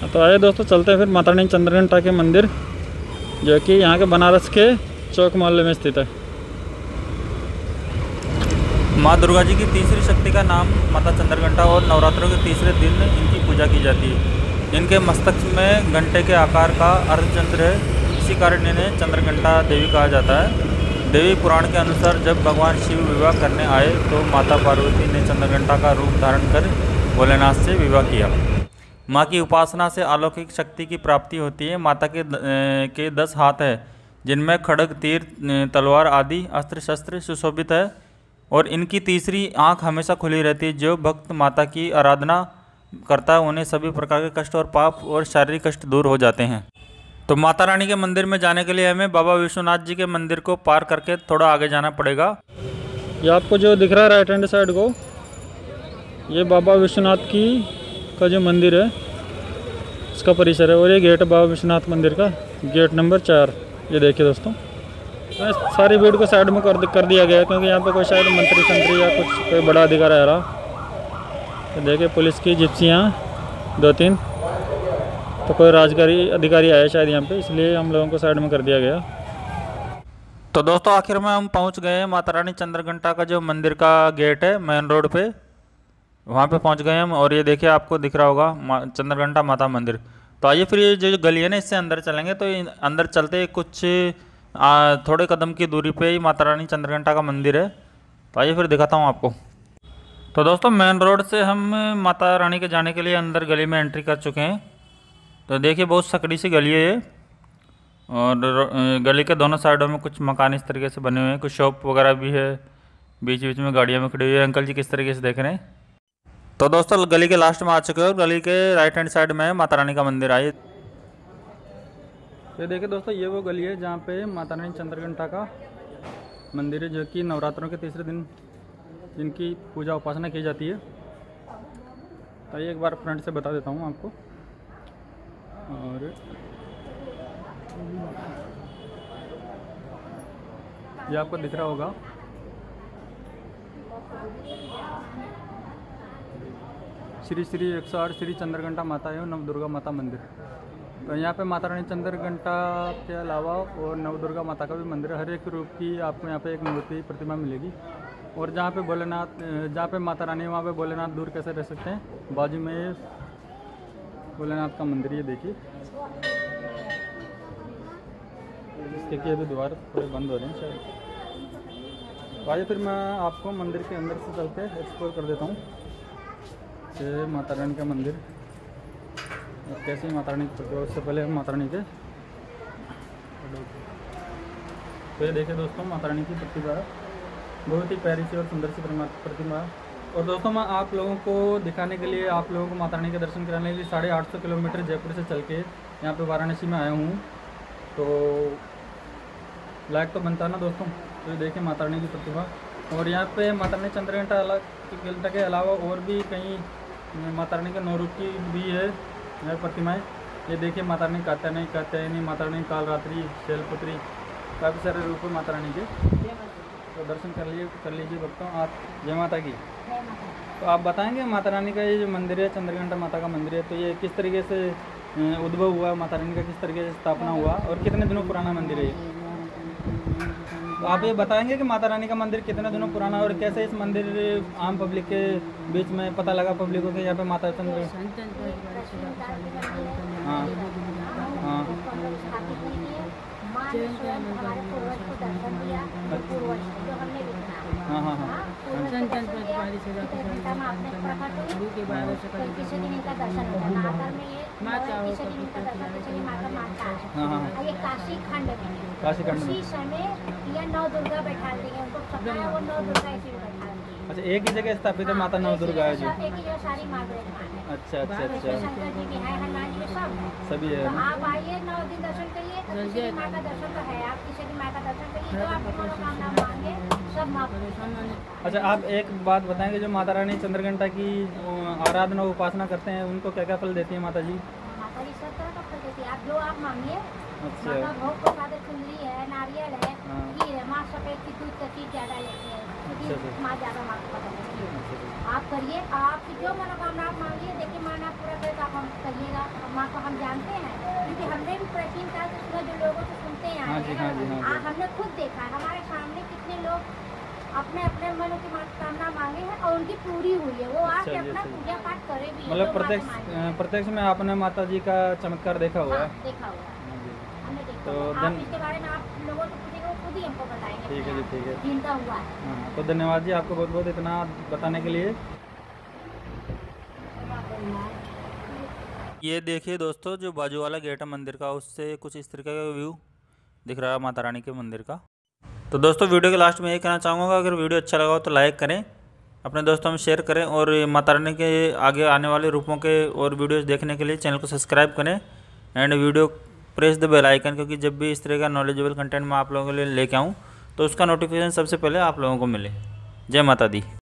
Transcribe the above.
तो आइए दोस्तों चलते हैं फिर माता रानी चंद्रघंटा के मंदिर, जो कि यहाँ के बनारस के चौक मोहल्ले में स्थित है। माँ दुर्गा जी की तीसरी शक्ति का नाम माता चंद्रघंटा और नवरात्रों के तीसरे दिन इनकी पूजा की जाती है। इनके मस्तक में घंटे के आकार का अर्धचंद्र है, इसी कारण इन्हें चंद्रघंटा देवी कहा जाता है। देवी पुराण के अनुसार जब भगवान शिव विवाह करने आए तो माता पार्वती ने चंद्रघंटा का रूप धारण कर भोलेनाथ से विवाह किया। माँ की उपासना से अलौकिक शक्ति की प्राप्ति होती है। माता के 10 हाथ है, जिनमें खड्ग, तीर, तलवार आदि अस्त्र शस्त्र सुशोभित है और इनकी तीसरी आंख हमेशा खुली रहती है। जो भक्त माता की आराधना करता है उन्हें सभी प्रकार के कष्ट और पाप और शारीरिक कष्ट दूर हो जाते हैं। तो माता रानी के मंदिर में जाने के लिए हमें बाबा विश्वनाथ जी के मंदिर को पार करके थोड़ा आगे जाना पड़ेगा। ये आपको जो दिख रहा है राइट हैंड साइड को, ये बाबा विश्वनाथ की का जो मंदिर है इसका परिसर है, और ये गेट है बाबा विश्वनाथ मंदिर का, गेट नंबर 4। ये देखिए दोस्तों, सारी भीड़ को साइड में कर दिया गया है, क्योंकि यहाँ पे कोई शायद मंत्री संतरी या कुछ कोई बड़ा अधिकारी आ रहा। तो देखिए पुलिस की जिप्सियाँ 2-3, तो कोई राजकारी अधिकारी आया शायद यहाँ पे, इसलिए हम लोगों को साइड में कर दिया गया। तो दोस्तों आखिर में हम पहुँच गए हैं माता रानी चंद्रघंटा का जो मंदिर का गेट है मेन रोड पे, वहाँ पे पहुँच गए हम। और ये देखिए आपको दिख रहा होगा चंद्रघंटा माता मंदिर। तो आइए फिर ये जो गली है ना इससे अंदर चलेंगे। तो अंदर चलते कुछ थोड़े कदम की दूरी पे ही माता रानी चंद्रघंटा का मंदिर है। तो आइए फिर दिखाता हूँ आपको। तो दोस्तों मेन रोड से हम माता रानी के जाने के लिए अंदर गली में एंट्री कर चुके हैं। तो देखिए बहुत सकड़ी सी गली है ये, और गली के दोनों साइडों में कुछ मकान इस तरीके से बने हुए हैं, कुछ शॉप वगैरह भी है, बीच बीच में गाड़ियाँ में खड़ी हुई है। अंकल जी किस तरीके से देख रहे हैं। तो दोस्तों गली के लास्ट में आ चुके हो, गली के राइट हैंड साइड में है माता रानी का मंदिर। आइए ये देखिए दोस्तों, ये वो गली है जहाँ पे माता रानी चंद्रघंटा का मंदिर है, जो कि नवरात्रों के तीसरे दिन जिनकी पूजा उपासना की जाती है। तो ये एक बार फ्रंट से बता देता हूँ आपको। और ये आपको दिख रहा होगा श्री 108 श्री चंद्रघंटा माता एवं नवदुर्गा माता मंदिर। तो यहाँ पे माता रानी चंद्रघंटा के अलावा और नवदुर्गा माता का भी मंदिर है। हर एक रूप की आपको यहाँ पे एक मूर्ति प्रतिमा मिलेगी। और जहाँ पे भोलेनाथ, जहाँ पे माता रानी वहाँ पे भोलेनाथ दूर कैसे रह सकते हैं। बाजू में भोलेनाथ का मंदिर, ये देखिए। इसके अभी द्वार थोड़े बंद हो रहे हैं शायद। आइए फिर मैं आपको मंदिर के अंदर से चल के एक्सप्लोर कर देता हूँ। ये माता रानी का मंदिर, कैसे माता रानी की प्रतिमा। उससे पहले हम माता रानी के, तो ये देखिए दोस्तों माता रानी की प्रतिमा, बहुत ही प्यारी सी और सुंदर सी प्रतिमा। और दोस्तों मैं आप लोगों को दिखाने के लिए, आप लोगों को माता रानी के दर्शन कराने के लिए 850 किलोमीटर जयपुर से चल के यहाँ पे वाराणसी में आया हूँ। तो लायक तो बनता है ना दोस्तों। तो ये देखिए माता रानी की प्रतिमा। और यहाँ पे माता रानी चंद्रघंटा के अलावा और भी कई माता रानी के 9 रूप की भी है यहाँ प्रतिमाएँ। ये देखिए माता रानी कात्यायनी, माता रानी कालरात्रि, शैलपुत्री, काफ़ी सारे रूप है माता रानी के। तो दर्शन कर लीजिए भक्तों आप। जय माता की। तो आप बताएंगे माता रानी का ये जो मंदिर है, चंद्रघंटा माता का मंदिर है, तो ये किस तरीके से उद्भव हुआ, माता रानी का किस तरीके से स्थापना हुआ और कितने दिनों पुराना मंदिर है ये? तो आप ये बताएंगे कि माता रानी का मंदिर कितने दिनों पुराना और कैसे इस मंदिर आम पब्लिक के बीच में पता लगा पब्लिक को कि यहाँ पे माता चंद्र। हाँ हाँ हाँ हाँ हाँ काशी खंड में नौ दुर्गा बैठा दी है उनको, वो नौ दुर्गा इसी में बैठा दी। अच्छा, एक ही जगह स्थापित है माता नौ दुर्गा है जो। एक ही जो सारी माँ। अच्छा अच्छा अच्छा, शंकर जी की है, हनुमान जी सभी है। आप आइए 9 दिन दर्शन करिए, किसी भी माँ का दर्शन तो है। आप किसी भी माँ का दर्शन करिए तो आपकी मनोकामना मांगे सब माँ। अच्छा, आप एक बात बताएंगे, जो माता रानी चंद्रघंटा की आराधना उपासना करते हैं उनको क्या क्या फल देती है माता जी? माता जी सब तरह का फल देती है, आप जो आप मांगिए। अच्छा, भोग प्रसाद चुनरी है, नारियल है, खीर है। माँ सफेद की दूध का चीज ज़्यादा लेती है। अच्छा, माँ ज़्यादा माँ को पता है। आप करिए, आपकी जो मनोकामना आप मांगिए, देखिए माँ ना पूरा करेगा, आप हम करिएगा, माँ को जी हाँ जी हाँ जी। हमने खुद देखा है, हमारे सामने कितने लोग अपने अपने मन की मनोकामना मांगे हैं और उनकी पूरी हुई है, वो आके अच्छा जी, अपना अच्छा जी। पूजा पाठ करे भी है, मतलब लोग बातें प्रत्यक्ष माने। प्रत्यक्ष में आपने माता जी का चमत्कार देखा हुआ है। हाँ, देखा हुआ है, हाँ जी। हमने देखा तो हुआ है। धन- आप इसके बारे में आप लोगों से पूछेंगे, वो खुद ही हमको बताएंगे ठीक है जी, ठीक है। जिनका हुआ है। हाँ, तो धन्यवाद जी आपको बहुत बहुत इतना बताने के लिए। ये देखिए दोस्तों, जो बाजू वाला गेट है मंदिर का, उससे कुछ इस तरीके का व्यू दिख रहा है माता रानी के मंदिर का। तो दोस्तों वीडियो के लास्ट में यही कहना चाहूँगा, अगर वीडियो अच्छा लगा हो तो लाइक करें, अपने दोस्तों में शेयर करें, और माता रानी के आगे आने वाले रूपों के और वीडियोस देखने के लिए चैनल को सब्सक्राइब करें and video press the bell icon, क्योंकि जब भी इस तरह का नॉलेजेबल कंटेंट मैं आप लोगों के लिए लेके आऊँ तो उसका नोटिफिकेशन सबसे पहले आप लोगों को मिले। जय माता दी।